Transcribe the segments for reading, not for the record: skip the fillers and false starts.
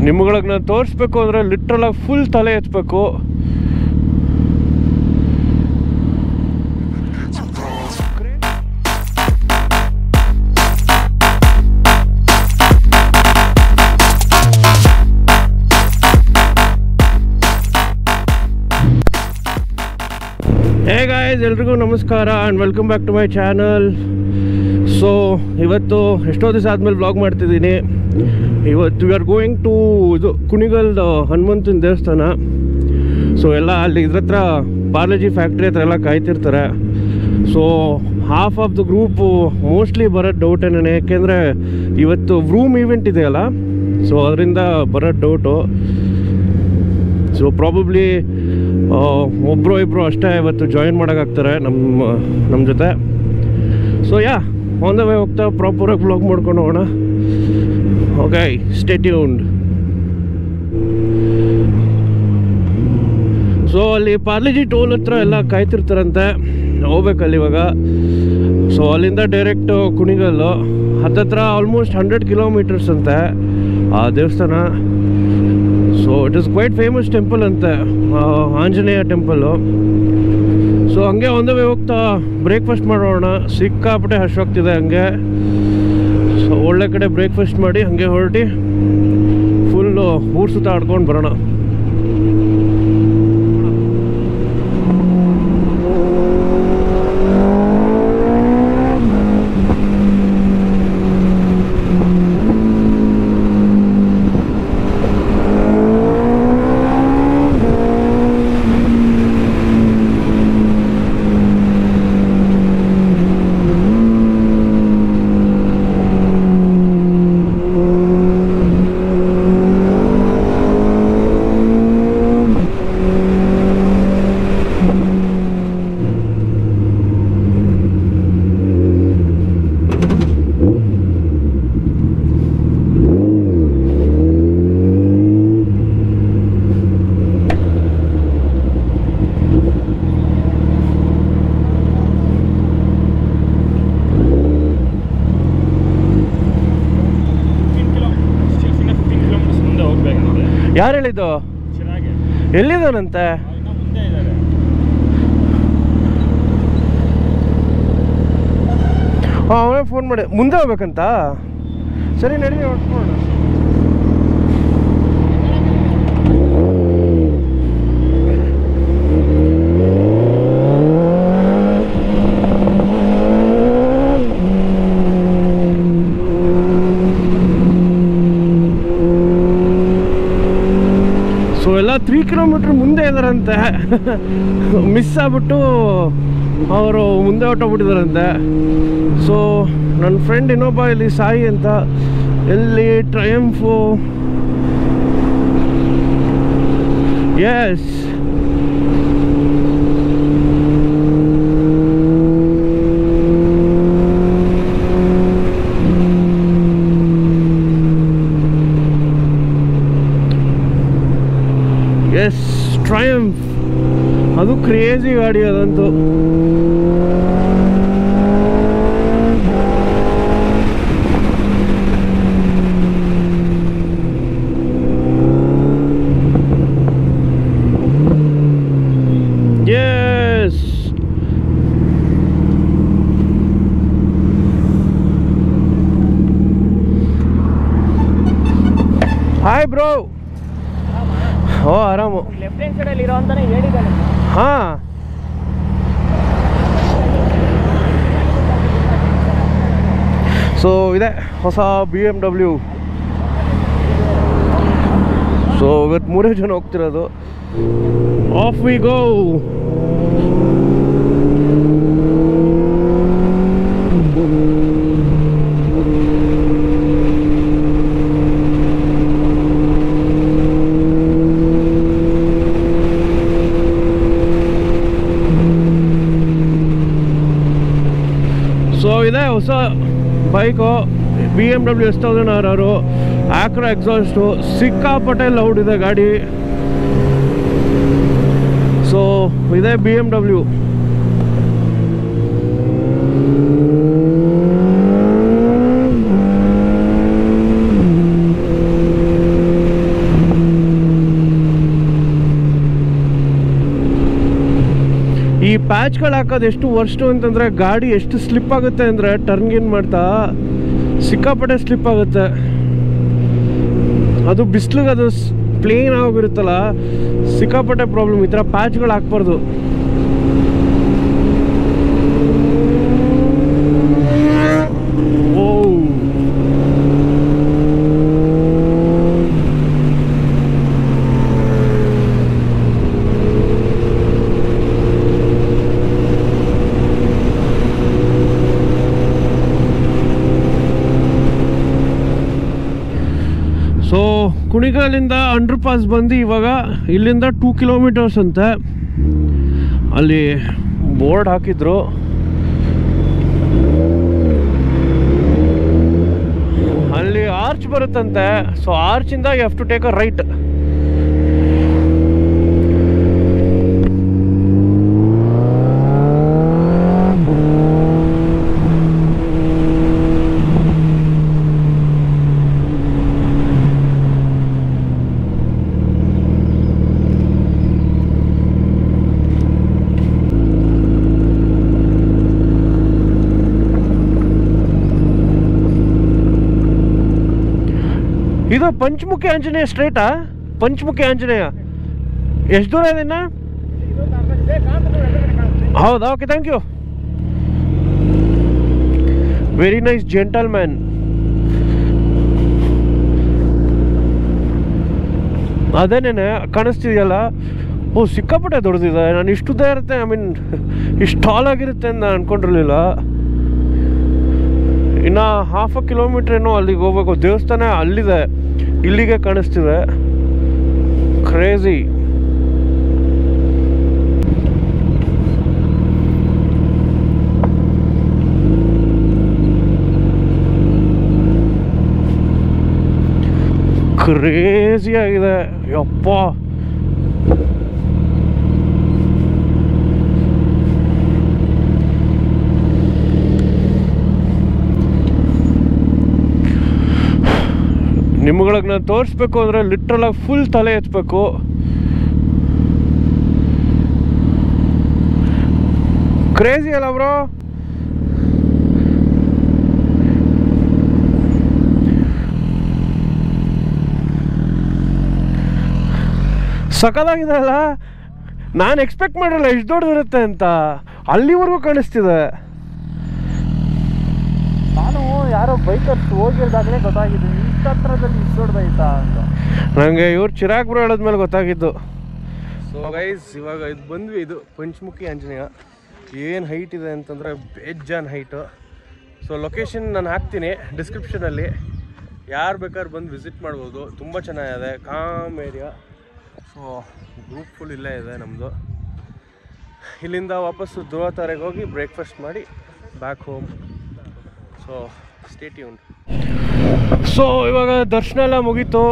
ನಿಮ್ಗಳಿಗೆ ನಾನು ತೋರಿಸ್ಬೇಕು ಅಂದರೆ ಲಿಟ್ರಲಾಗಿ ಫುಲ್ ತಲೆ ಎತ್ತಬೇಕು. ಹೇ ಗಾಯ್ಸ್, ಎಲ್ರಿಗೂ ನಮಸ್ಕಾರ and welcome back to my channel. So ಇವತ್ತು ಎಷ್ಟೋ ದಿವಸ ಆದಮೇಲೆ ವ್ಲಾಗ್ ಮಾಡ್ತಿದ್ದೀನಿ. ಇವತ್ತು ವಿ ಆರ್ ಗೋಯಿಂಗ್ ಟು ಇದು ಕುಣಿಗಲ್ ಹನುಮಂತನ ದೇವಸ್ಥಾನ. ಸೊ ಎಲ್ಲ ಅಲ್ಲಿ ಇದ್ರ ಹತ್ರ ಪಾರ್ಲೆಜಿ ಫ್ಯಾಕ್ಟ್ರಿ ಹತ್ರ ಎಲ್ಲ ಕಾಯ್ತಿರ್ತಾರೆ. So half of the group mostly ಬರೋದು ಡೌಟೇನೇ, ಯಾಕೆಂದರೆ ಇವತ್ತು ವ್ರೂಮ್ ಈವೆಂಟ್ ಇದೆಯಲ್ಲ, ಸೊ ಅದರಿಂದ ಬರೋದು ಡೌಟು. ಸೊ ಪ್ರಾಬಬ್ಲಿ ಒಬ್ಬರು ಇಬ್ಬರು ಅಷ್ಟೇ ಇವತ್ತು ಜಾಯಿನ್ ಮಾಡೋಕ್ಕಾಗ್ತಾರೆ ನಮ್ಮ ಜೊತೆ. So yeah, on the way ಹೋಗ್ತಾ ಪ್ರಾಪರಾಗಿ ವ್ಲಾಗ್ ಮಾಡ್ಕೊಂಡು ಹೋಗೋಣ. Okay, stay tuned. ಸೊ ಅಲ್ಲಿ ಪಾರ್ಲೆಜಿ ಟೋಲ್ ಹತ್ರ ಎಲ್ಲ ಕಾಯ್ತಿರ್ತಾರಂತೆ, ಹೋಗ್ಬೇಕಲ್ಲಿ ಇವಾಗ. ಸೊ ಅಲ್ಲಿಂದ ಡೈರೆಕ್ಟ್ ಕುಣಿಗಲ್ಲು ಹತ್ತತ್ರ ಆಲ್ಮೋಸ್ಟ್ 100 ಕಿಲೋಮೀಟರ್ಸ್ ಅಂತೆ ಆ ದೇವಸ್ಥಾನ. So it is quite famous temple ಅಂತೆ, ಆಂಜನೇಯ ಟೆಂಪಲ್ಲು. ಸೊ ಹಂಗೆ ಒಂದೇ ವೇ ಹೋಗ್ತಾ ಬ್ರೇಕ್ಫಾಸ್ಟ್ ಮಾಡೋಣ. ಸಿಕ್ಕಾಪಟ್ಟೆ ಹಶ್ವಾಗ್ತಿದೆ ಹಂಗೆ. ಸೊ ಒಳ್ಳೆ ಕಡೆ ಬ್ರೇಕ್ಫಾಸ್ಟ್ ಮಾಡಿ ಹಂಗೆ ಹೊರಟಿ ಫುಲ್ಲು ಊರು ಸುತ್ತ ಆಡ್ಕೊಂಡು ಬರೋಣ. ಯಾರು ಹೇಳಿದ್ದು? ಎಲ್ಲಿದ್ದಾನಂತೆ? ಹಾಂ, ಅವನೇ ಫೋನ್ ಮಾಡಿ ಮುಂದೆ ಹೋಗ್ಬೇಕಂತ. ಸರಿ ನಡಿ, ಹೊಟ್ಕೊಳ್ಳೋಣ. ಸೊ ಎಲ್ಲ 3 ಕಿಲೋಮೀಟ್ರ್ ಮುಂದೆ ಇದ್ದಾರಂತೆ. ಮಿಸ್ ಆಗ್ಬಿಟ್ಟು ಅವರು ಮುಂದೆ ಹೊಟ್ಟೋಗ್ಬಿಟ್ಟಿದ್ದಾರಂತೆ. ಸೊ ನನ್ನ ಫ್ರೆಂಡ್ ಇನ್ನೊಬ್ಬ ಇಲ್ಲಿ ಸಾಯಿ ಅಂತ, ಎಲ್ಲಿ ಟ್ರಯಂಫು, ಎಸ್ ಎಸ್ ಟ್ರಯಂಫ್, ಅದು ಕ್ರೇಜಿ ಗಾಡಿ ಅದಂತೂ. S, hi bro. ಓ ಆರಾಮು. ಲೆಫ್ಟ್ ಹ್ಯಾಂಡ್ ಸೈಡಲ್ಲಿ ಇರೋ ಅಂತಾನೆ ಹೇಳಿದ್ದಾನೆ. ಹಾಂ, ಸೊ ಇದೆ ಹೊಸ BMW. ಸೊ ಇವತ್ತು 3 ಜನ ಹೋಗ್ತಿರೋದು. Off we go. ಸೊ ಇದೆ ಹೊಸ bike, BMW S1000Rr, Akra exhaust, ಸಿಕ್ಕಾಪಟ್ಟೆ ಲೌಡ್ ಇದೆ ಗಾಡಿ. ಸೊ ಇದೆ BMW. ಪ್ಯಾಚ್ಗಳು ಹಾಕೋದು ಎಷ್ಟು ವರ್ಸ್ಟು ಅಂತಂದರೆ ಗಾಡಿ ಎಷ್ಟು ಸ್ಲಿಪ್ ಆಗುತ್ತೆ ಅಂದರೆ ಟರ್ನ್ಗಿನ್ ಮಾಡ್ತಾ ಸಿಕ್ಕಾಪಟ್ಟೆ ಸ್ಲಿಪ್ ಆಗುತ್ತೆ. ಅದು ಬಿಸಿಲಿಗೆ ಅದು ಪ್ಲೇನ್ ಆಗಿರುತ್ತಲ್ಲ, ಸಿಕ್ಕಾಪಟ್ಟೆ ಪ್ರಾಬ್ಲಮ್. ಈ ಥರ ಪ್ಯಾಚ್ಗಳು ಹಾಕ್ಬಾರ್ದು. ಸೊ ಕುಣಿಗಲಿಂದ ಅಂಡರ್ ಪಾಸ್ ಬಂದು ಇವಾಗ ಇಲ್ಲಿಂದ 2 ಕಿಲೋಮೀಟರ್ಸ್ ಅಂತೆ. ಅಲ್ಲಿ ಬೋರ್ಡ್ ಹಾಕಿದ್ರು. ಅಲ್ಲಿ ಆರ್ಚ್ ಬರುತ್ತಂತೆ. ಸೊ ಆರ್ಚಿಂದ you have to take a right. ಇದು ಪಂಚಮುಖಿ ಆಂಜನೇಯ ಸ್ಟ್ರೇಟಾ? ಪಂಚಮುಖಿ ಆಂಜನೇಯ ಎಷ್ಟು ದೂರ ಇದೆ ಇನ್ನ? ಹೌದಾ? Okay, thank you. Very nice gentleman. ಅದೇನೇನೆ ಕಾಣಿಸ್ತಿದೆಯಲ್ಲ, ಓ ಸಿಕ್ಕಾಪಟ್ಟೆ ದೊಡ್ಡದಿದೆ. ನಾನು ಇಷ್ಟುದ್ದ ಇರುತ್ತೆ, ಐ ಮೀನ್ ಇಷ್ಟು ಟಾಲ್ ಆಗಿರುತ್ತೆ ಅಂತ ನಾನು ಅನ್ಕೊಂಡಿರ್ಲಿಲ್ಲ. ಇನ್ನು 1/2 ಕಿಲೋಮೀಟ್ರ್ ಏನೋ ಅಲ್ಲಿಗೆ ಹೋಗ್ಬೇಕು. ದೇವಸ್ಥಾನ ಅಲ್ಲಿದೆ, ಇಲ್ಲಿಗೆ ಕಾಣಿಸ್ತಿದೆ. ಕ್ರೇಜಿ. ಕ್ರೇಜಿ ಆಗಿದೆ ಯಪ್ಪ. ನಿಮ್ಗಳಿಗೆ ನಾನು ತೋರಿಸ್ಬೇಕು ಅಂದರೆ ಲಿಟ್ರಲಾಗಿ ಫುಲ್ ತಲೆ ಎತ್ತಬೇಕು. ಕ್ರೇಜಿ ಅಲ್ಲ ಬ್ರೋ? ಸಖತ್ತಾಗಿದೆ ಅಲ್ಲ? ನಾನು ಎಕ್ಸ್ಪೆಕ್ಟ್ ಮಾಡಿರಲ್ಲ ಎಷ್ಟು ದೊಡ್ಡದಿರುತ್ತೆ ಅಂತ. ಅಲ್ಲಿವರೆಗೂ ಕಾಣಿಸ್ತಿದೆ. ನಾನು ಯಾರೋ ಬೈಕರ್ಸ್ ಹೋಗಿರೋದಾಗಲೇ ಗೊತ್ತಾಗಿದೆ ಇಷ್ಟ ಹತ್ರದಲ್ಲಿ ಇಷ್ಟು ದೊಡ್ಡದಾಯ್ತಾ ಅಂತ. ನನಗೆ ಇವ್ರು ಚಿರಾಗ್ ಬ್ರೋ ಹೇಳೋದ್ಮೇಲೆ ಗೊತ್ತಾಗಿದ್ದು. ಸೊ ಗೈಸ್, ಇವಾಗ ಇದು ಬಂದ್ವಿ. ಇದು ಪಂಚಮುಖಿ ಆಂಜನೇಯ. ಏನು ಹೈಟ್ ಇದೆ ಅಂತಂದರೆ ಬೇಜಾನ್ ಹೈಟು. ಸೊ ಲೊಕೇಶನ್ ನಾನು ಹಾಕ್ತೀನಿ ಡಿಸ್ಕ್ರಿಪ್ಷನಲ್ಲಿ. ಯಾರು ಬೇಕಾದ್ರೂ ಬಂದು ವಿಸಿಟ್ ಮಾಡ್ಬೋದು. ತುಂಬ ಚೆನ್ನಾಗಿದೆ, calm area. So group full ಇಲ್ಲೇ ಇದೆ ನಮ್ಮದು. ಇಲ್ಲಿಂದ ವಾಪಸ್ಸು ಧ್ರುವತಾರೆಗೆ ಹೋಗಿ ಬ್ರೇಕ್ಫಾಸ್ಟ್ ಮಾಡಿ back home. So stay tuned. So ಇವಾಗ ದರ್ಶನ ಎಲ್ಲ ಮುಗೀತು.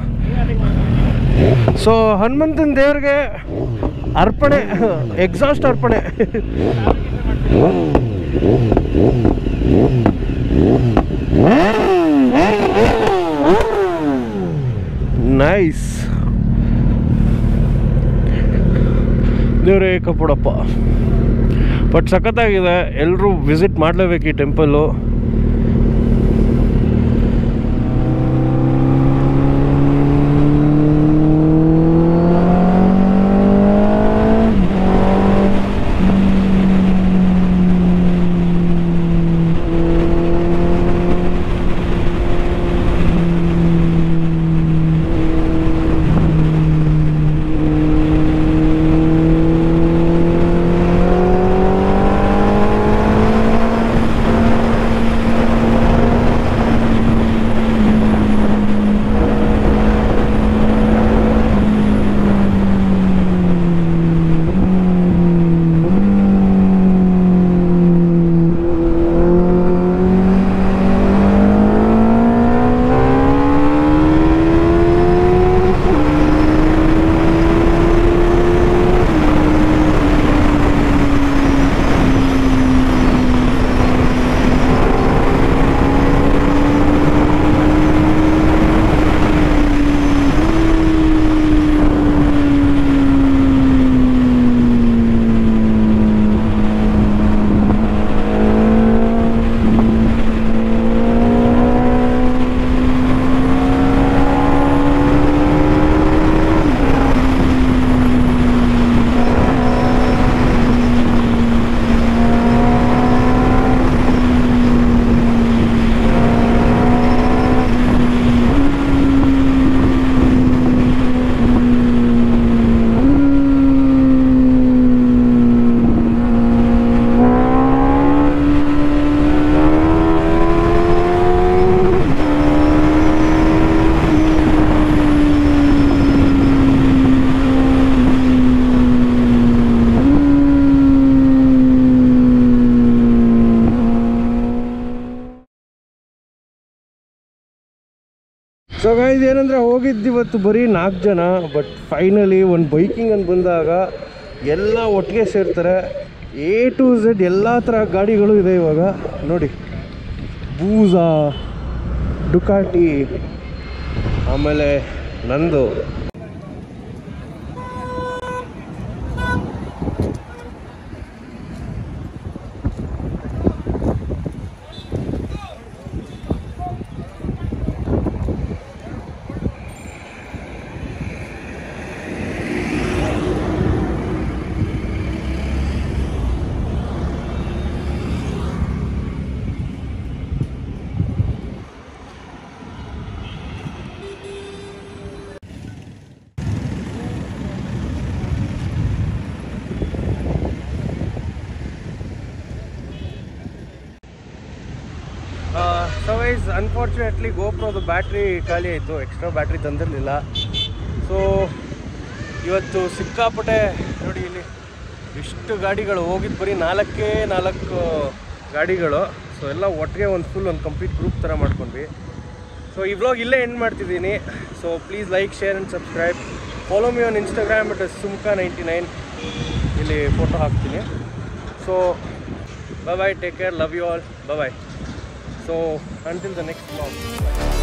ಸೊ ಹನುಮಂತನ ದೇವ್ರಿಗೆ ಅರ್ಪಣೆ, ಎಕ್ಸಾಸ್ಟ್ ಅರ್ಪಣೆ. ನೈಸ್. ದೇವ್ರೇ ಕಪ್ಪುಡಪ್ಪ. ಬಟ್ ಸಖತ್ತಾಗಿದೆ, ಎಲ್ಲರೂ ವಿಸಿಟ್ ಮಾಡಲೇಬೇಕು ಈ ಟೆಂಪಲ್ಲು. ಸೊ ಗೈಸ್ ಏನಂದರೆ ಹೋಗಿದ್ದು ಇವತ್ತು ಬರೀ 4 ಜನ. ಬಟ್ ಫೈನಲಿ ಒಂದು ಬೈಕಿಂಗ್ ಅಂತ ಬಂದಾಗ ಎಲ್ಲ ಒಟ್ಟಿಗೆ ಸೇರ್ತಾರೆ. A to Z ಎಲ್ಲ ಥರ ಗಾಡಿಗಳು ಇದೆ ಇವಾಗ ನೋಡಿ. ಬೂಸಾ, ಡುಕಾಟಿ, ಆಮೇಲೆ ನಂದು. ಸೊ ವೈಸ್ ಅನ್ಫಾರ್ಚುನೇಟ್ಲಿ ಗೋಪ್ರೋದು ಬ್ಯಾಟ್ರಿ ಖಾಲಿ ಆಯಿತು, ಎಕ್ಸ್ಟ್ರಾ ಬ್ಯಾಟ್ರಿ ತಂದಿರಲಿಲ್ಲ. ಸೊ ಇವತ್ತು ಸಿಕ್ಕಾಪಟ್ಟೆ ನೋಡಿ ಇಲ್ಲಿ ಇಷ್ಟು ಗಾಡಿಗಳು ಹೋಗಿದ್ದು ಬರೀ 4 ಗಾಡಿಗಳು. ಸೊ ಎಲ್ಲ ಒಟ್ಟಿಗೆ ಒಂದು ಕಂಪ್ಲೀಟ್ ಗ್ರೂಪ್ ಥರ ಮಾಡ್ಕೊಂಡ್ವಿ. ಸೊ ಈ ವ್ಲಾಗ್ ಇಲ್ಲೇ ಎಂಡ್ ಮಾಡ್ತಿದ್ದೀನಿ. So please like, share and subscribe. Follow me on Instagram it is Tumkur-99. ಇಲ್ಲಿ ಫೋಟೋ ಹಾಕ್ತೀನಿ. So bye, take care, love you all, bye. So until the next vlog. Bye.